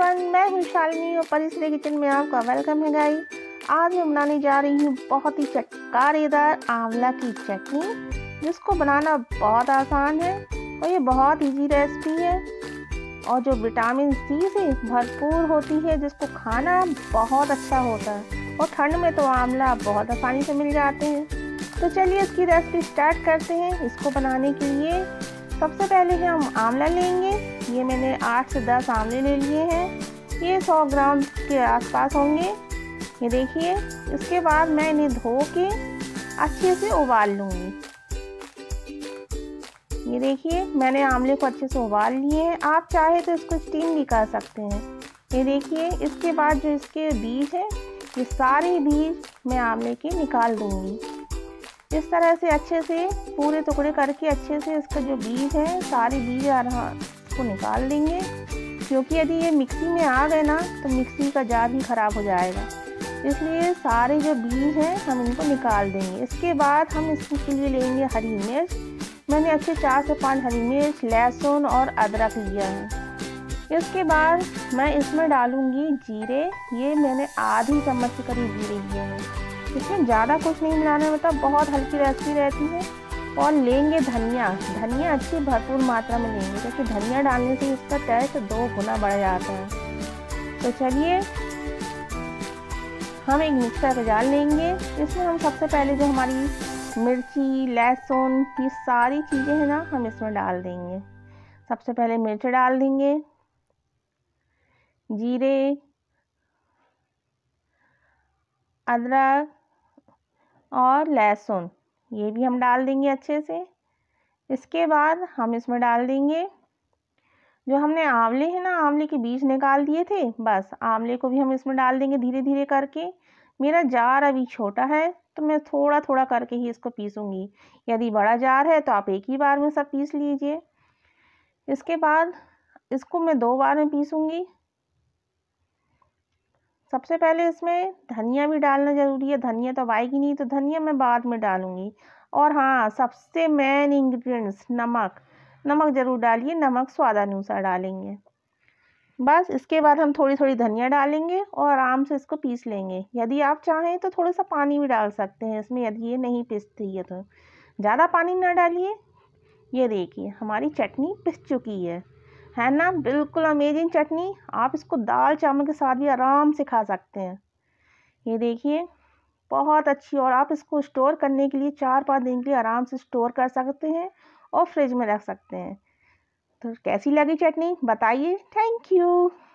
Everyone, मैं हूँ शालिनी और परिश्री किचन में आपका वेलकम है गाइस। आज मैं बनाने जा रही हूँ बहुत ही चटकारेदार आंवला की चटनी, जिसको बनाना बहुत आसान है और ये बहुत इजी रेसिपी है और जो विटामिन सी से भरपूर होती है, जिसको खाना बहुत अच्छा होता है और ठंड में तो आंवला बहुत आसानी से मिल जाते हैं। तो चलिए इसकी रेसिपी स्टार्ट करते हैं। इसको बनाने के लिए सबसे पहले हम आंवला लेंगे। ये मैंने 8 से 10 आंवले ले लिए हैं। ये 100 ग्राम के आसपास होंगे। ये देखिए, इसके बाद मैं इन्हें धो के अच्छे से उबाल लूँगी। ये देखिए, मैंने आंवले को अच्छे से उबाल लिए हैं। आप चाहे तो इसको स्टीम भी कर सकते हैं। ये देखिए, इसके बाद जो इसके बीज हैं, ये सारे बीज मैं आंवले के निकाल दूँगी। इस तरह से अच्छे से पूरे टुकड़े करके अच्छे से इसका जो बीज है, सारे बीज को निकाल देंगे, क्योंकि यदि ये मिक्सी में आ गए ना तो मिक्सी का जार भी ख़राब हो जाएगा। इसलिए सारे जो बीज हैं हम इनको निकाल देंगे। इसके बाद हम इसके लिए लेंगे हरी मिर्च। मैंने अच्छे 4 से 5 हरी मिर्च, लहसुन और अदरक लिया है। इसके बाद मैं इसमें डालूँगी जीरे। ये मैंने आधी चम्मच के करीब जीरे लिए हैं। इसमें ज़्यादा कुछ नहीं मिलाना, मतलब बहुत हल्की रेसिपी रहती है। और लेंगे धनिया। धनिया अच्छी भरपूर मात्रा में लेंगे, क्योंकि धनिया डालने से इसका टेस्ट 2 गुना बढ़ जाता है। तो चलिए हम एक मिक्सर का जार लेंगे। इसमें हम सबसे पहले जो हमारी मिर्ची, लहसुन, ये सारी चीज़ें हैं ना, हम इसमें डाल देंगे। सबसे पहले मिर्च डाल देंगे, जीरे, अदरक और लहसुन, ये भी हम डाल देंगे अच्छे से। इसके बाद हम इसमें डाल देंगे जो हमने आंवले हैं ना, आंवले के बीज निकाल दिए थे, बस आंवले को भी हम इसमें डाल देंगे धीरे धीरे करके। मेरा जार अभी छोटा है तो मैं थोड़ा थोड़ा करके ही इसको पीसूँगी। यदि बड़ा जार है तो आप एक ही बार में सब पीस लीजिए। इसके बाद इसको मैं 2 बार में पीसूँगी। सबसे पहले इसमें धनिया भी डालना ज़रूरी है। धनिया तो आएगी नहीं, तो धनिया मैं बाद में डालूँगी। और हाँ, सबसे मेन इंग्रेडिएंट्स नमक। नमक ज़रूर डालिए, नमक स्वादानुसार डालेंगे। बस इसके बाद हम थोड़ी थोड़ी धनिया डालेंगे और आराम से इसको पीस लेंगे। यदि आप चाहें तो थोड़ा सा पानी भी डाल सकते हैं इसमें, यदि ये नहीं पिसती है तो। ज़्यादा पानी ना डालिए। ये देखिए, हमारी चटनी पिस चुकी है ना। बिल्कुल अमेजिंग चटनी। आप इसको दाल चावल के साथ भी आराम से खा सकते हैं। ये देखिए, बहुत अच्छी। और आप इसको स्टोर करने के लिए 4-5 दिन के लिए आराम से स्टोर कर सकते हैं और फ्रिज में रख सकते हैं। तो कैसी लगी चटनी बताइए। Thank you.